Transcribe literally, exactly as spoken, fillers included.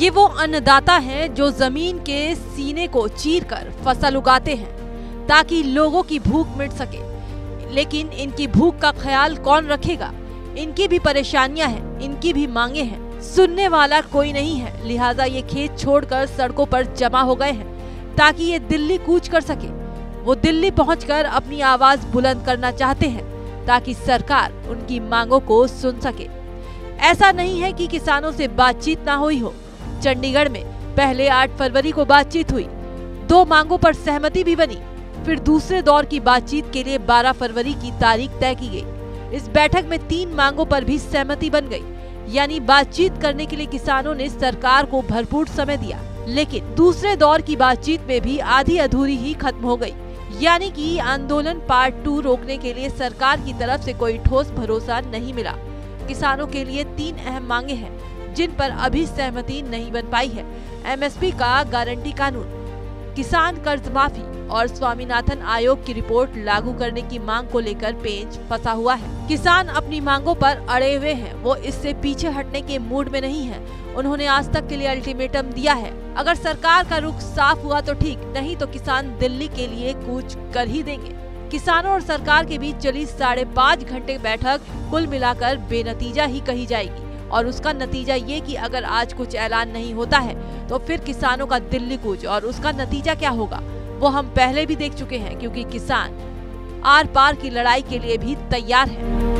वो अन्नदाता हैं जो जमीन के सीने को चीरकर फसल उगाते हैं ताकि लोगों की भूख मिट सके। लेकिन इनकी भूख का ख्याल कौन रखेगा? इनकी भी परेशानियां हैं, इनकी भी मांगे हैं। सुनने वाला कोई नहीं है, लिहाजा ये खेत छोड़कर सड़कों पर जमा हो गए हैं ताकि ये दिल्ली कूच कर सके। वो दिल्ली पहुंचकर अपनी आवाज बुलंद करना चाहते हैं ताकि सरकार उनकी मांगों को सुन सके। ऐसा नहीं है कि किसानों से बातचीत ना हुई हो। चंडीगढ़ में पहले आठ फरवरी को बातचीत हुई, दो मांगों पर सहमति भी बनी। फिर दूसरे दौर की बातचीत के लिए बारह फरवरी की तारीख तय की गई। इस बैठक में तीन मांगों पर भी सहमति बन गई, यानी बातचीत करने के लिए किसानों ने सरकार को भरपूर समय दिया। लेकिन दूसरे दौर की बातचीत में भी आधी अधूरी ही खत्म हो गई, यानी कि आंदोलन पार्ट टू रोकने के लिए सरकार की तरफ से कोई ठोस भरोसा नहीं मिला। किसानों के लिए तीन अहम मांगे हैं जिन पर अभी सहमति नहीं बन पाई है। एमएसपी का गारंटी कानून, किसान कर्ज माफी और स्वामीनाथन आयोग की रिपोर्ट लागू करने की मांग को लेकर पेच फंसा हुआ है। किसान अपनी मांगों पर अड़े हुए हैं, वो इससे पीछे हटने के मूड में नहीं है। उन्होंने आज तक के लिए अल्टीमेटम दिया है, अगर सरकार का रुख साफ हुआ तो ठीक, नहीं तो किसान दिल्ली के लिए कूच कर ही देंगे। किसानों और सरकार के बीच चली साढ़े पाँच घंटे बैठक कुल मिलाकर बेनतीजा ही कही जाएगी। और उसका नतीजा ये कि अगर आज कुछ ऐलान नहीं होता है तो फिर किसानों का दिल्ली कूच, और उसका नतीजा क्या होगा वो हम पहले भी देख चुके हैं, क्योंकि किसान आर पार की लड़ाई के लिए भी तैयार है।